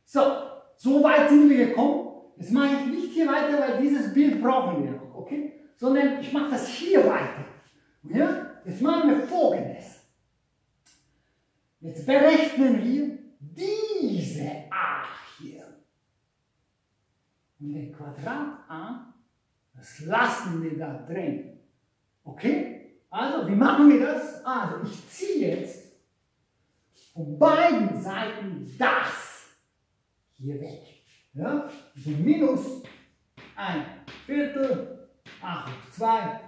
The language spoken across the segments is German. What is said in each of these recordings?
So, so weit sind wir gekommen. Jetzt mache ich nicht hier weiter, weil dieses Bild brauchen wir noch, okay? Sondern ich mache das hier weiter. Ja? Jetzt machen wir Folgendes. Jetzt berechnen wir diese a hier. Und den Quadrat a, das lassen wir da drin. Okay? Also, wie machen wir das? Also, ich ziehe jetzt von beiden Seiten das hier weg. Ja? Also minus 1/4 a hoch 2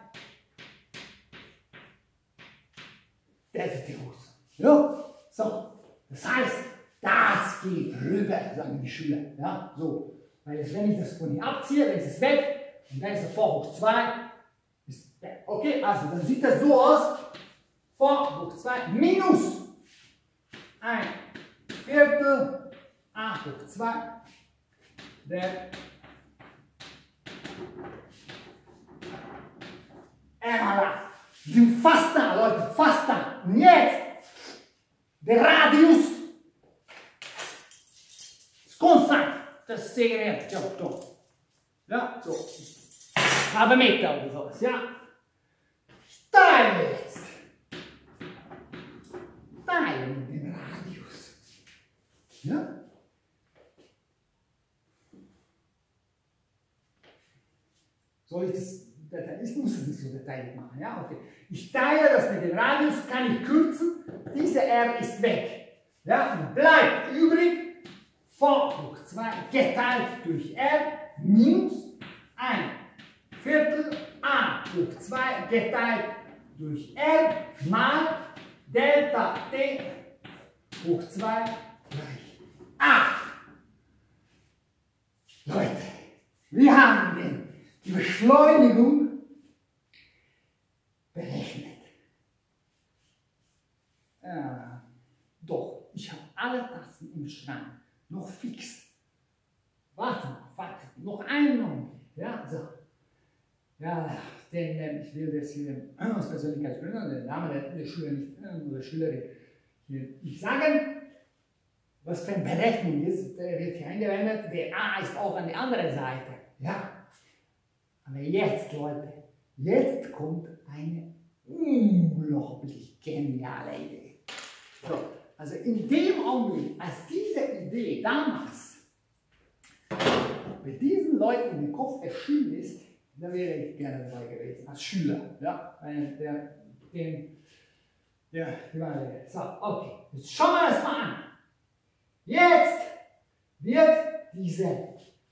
Delta t hoch 2. Ja? So, das heißt, das geht rüber, sagen die Schüler. Ja? So. Weil jetzt, wenn ich das von hier abziehe, dann ist es weg und dann ist der v hoch 2 ist weg. Okay, also dann sieht das so aus: v hoch 2 minus 1/4 a hoch 2 der r mal a. Wir sind fast da, Leute, fast da. Und jetzt, der Radius ist konstant. Das sehen wir. Ja, so. Ja, so. Halbe Meter oder sowas, ja. Ich teile jetzt. Teile mit dem Radius. Ja? Soll ich das? Ich muss es nicht so detailliert machen, ja? Okay. Ich teile das mit dem Radius, kann ich kürzen. Diese r ist weg. Ja? Und bleibt übrig v hoch 2 geteilt durch r minus 1/4 a hoch 2 geteilt durch r mal Delta t hoch 2 gleich a. Leute, wir haben die Beschleunigung berechnet. Doch, ich habe alle Tasten im Schrank noch fix. Warte noch einen Moment. Ja, so. Ja, denn ich will das hier aus Persönlichkeitsgründen, den Namen der Schüler nicht, oder Schülerin hier nicht sagen. Was für eine Berechnung ist, der wird hier eingewendet. Der a ist auch an der anderen Seite. Ja. Aber jetzt, Leute, jetzt kommt eine unglaublich geniale Idee. So, also in dem Augenblick, als diese Idee damals bei diesen Leuten in den Kopf erschienen ist, da wäre ich gerne dabei gewesen, als Schüler. Ja, so, okay, jetzt schauen wir das mal an. Jetzt wird diese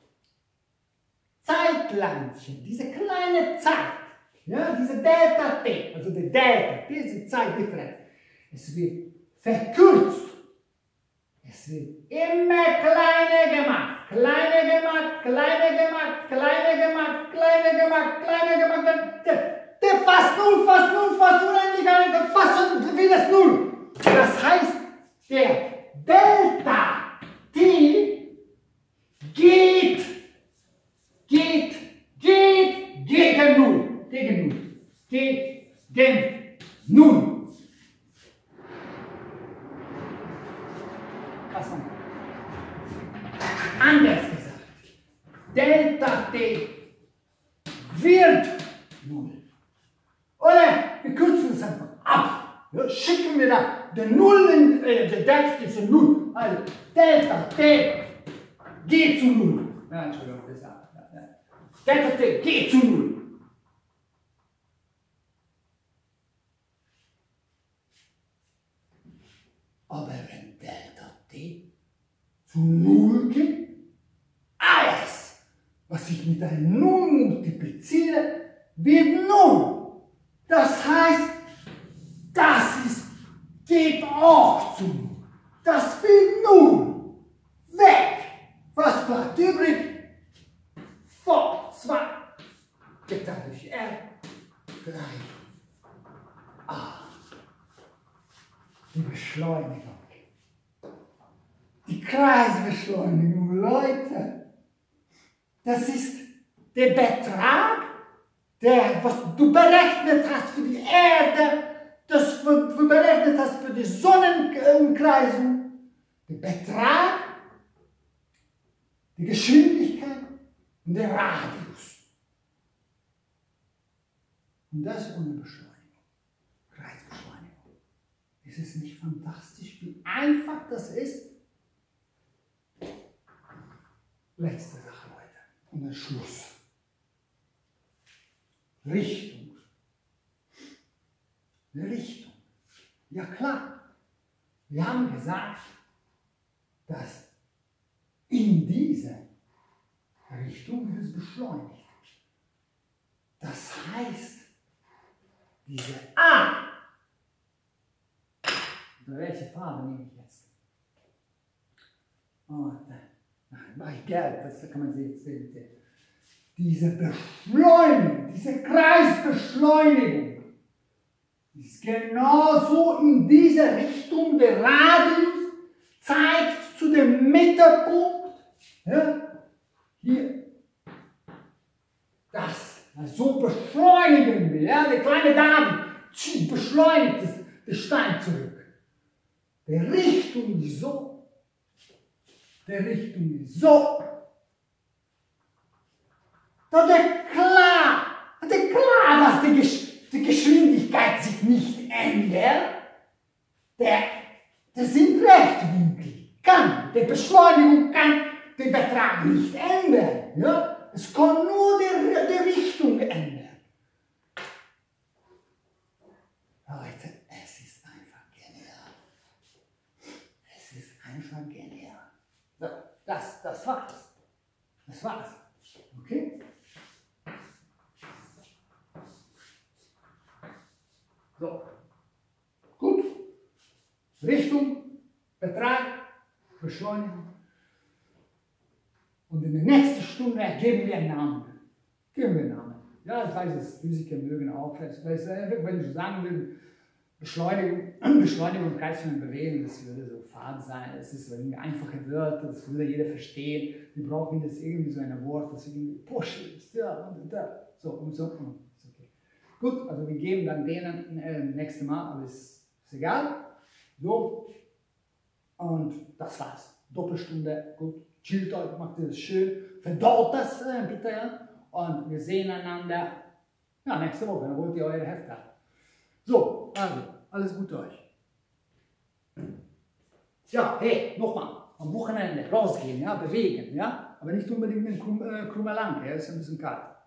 Zeitlandchen, diese kleine Zeit, ja, diese Delta t, also die Delta, diese Zeitdifferenz, es wird verkürzt. Es wird immer kleiner gemacht, kleiner gemacht, kleiner gemacht, kleiner gemacht, kleiner gemacht, kleiner gemacht, der fast null, unendlich, fast wie das Null. Das heißt, der Delta t geht gegen Null. Gegen Null. Was noch? Anders gesagt, Delta t wird Null. Oder wir kürzen es einfach ab. Ja, schicken wir da den Nullen, der Delta t zu Null. Also Delta t geht zu Null. Ja, Entschuldigung, das ja. Delta t geht zu Null. Aber wenn Delta t zu Null geht, alles, was ich mit einem Null multipliziere, wird Null. Das heißt, geht auch zu Null. Das wird Null. Weg. Was bleibt übrig? V2 geteilt durch R gleich A. Die Beschleunigung. Die Kreisbeschleunigung, Leute. Das ist der Betrag, was du berechnet hast für die Erde, das du berechnet hast für die Sonnenumkreisung. Der Betrag die Geschwindigkeit und der Radius. Und das ohne Beschleunigung, Kreisbeschleunigung. Ist es nicht fantastisch, wie einfach das ist? Letzte Sache, Leute. Und dann Schluss. Richtung. Richtung. Ja klar. Wir haben gesagt, dass in diese Richtung wird es beschleunigt. Das heißt, diese A, welche Farbe nehme ich jetzt? Oh, nein, mache ich gelb, das kann man sehen. Diese Beschleunigung, diese Kreisbeschleunigung ist genauso in diese Richtung. Der Radius zeigt zu dem Mittelpunkt. Ja, hier. Das. So beschleunigen wir. Ja, der kleine David beschleunigt den Stein zurück. Der Richtung ist so. Der Richtung ist so. Da ist klar, dass die Geschwindigkeit sich nicht ändert. Das sind Rechtwinkel. Die Beschleunigung kann den Betrag nicht ändern. Ja? Es kann nur die Richtung ändern. Leute, es ist einfach genial. Es ist einfach genial. So, das war's. Das war's. Okay? So. Gut. Richtung, Betrag, Beschleunigung. Und in der nächsten Stunde geben wir einen Namen. Ja, ich weiß es, Physiker mögen auch. Wenn ich sagen will, Beschleunigung, Kreis von Bewegung, das würde so fad sein. Es ist irgendwie einfache Wörter, das würde jeder verstehen. Wir brauchen jetzt irgendwie so ein Wort, das irgendwie push ist. Ja, und da. So und so. Ist okay. Gut, also wir geben dann denen nächstes Mal, aber ist egal. So. Und das war's. Doppelstunde, gut. Chillt euch, macht ihr das schön. Verdaut das bitte, ja. Und wir sehen einander nächste Woche, dann holt ihr eure Hefte ab. So, also, alles Gute euch. Ja, hey, nochmal, am Wochenende rausgehen, ja, bewegen, ja, aber nicht unbedingt in Krummerlang, ja, ist ein bisschen kalt.